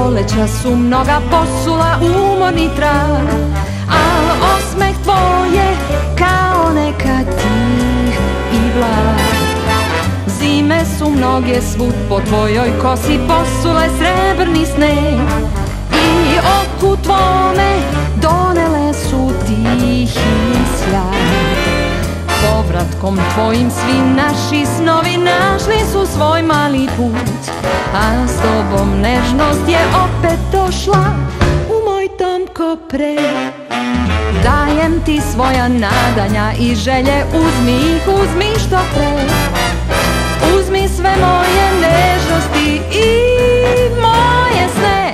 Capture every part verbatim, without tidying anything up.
proleća su mnoga posula, umorni trag, al osmeh tvoj je kao nekad tih i blag. Zime su mnoge svud po tvojoj kosi posule srebrni sneg i oku tvome donele su tihi sjaj. Povratkom tvojim svi naši snovi našli su svoj mali put, a s tobom nežnost je opet došla u moj dom ko pre. Dajem ti svoja nadanja i želje, uzmi ih, uzmi što pre. Uzmi sve moje nežnosti i moje sne.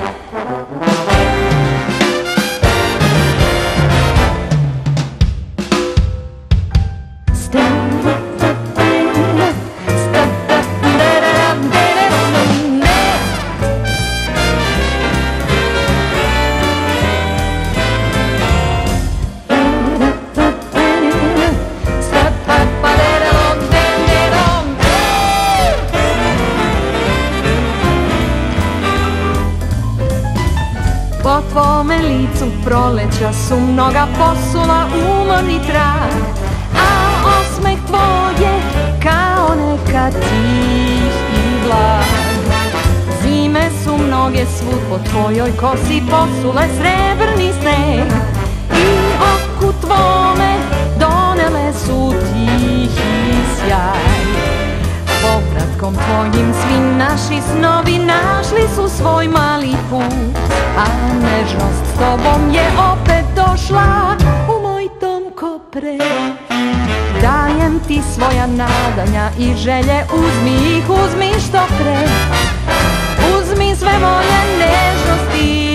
Po tvome licu proleća su mnoga posula, umorni trag, a osmeh tvoj je kao nekad tih i blag. Zime su mnoge svud po tvojoj kosi posule srebrni sneg i oku tvome donele su tihi sjaj. Povratkom tvojim svi naši snovi našli su svoj mali put, a nežnost s tobom je opet došla u moj dom ko pre. Dajem ti svoja nadanja i želje, uzmi ih, uzmi što pre. Uzmi sve moje nežnosti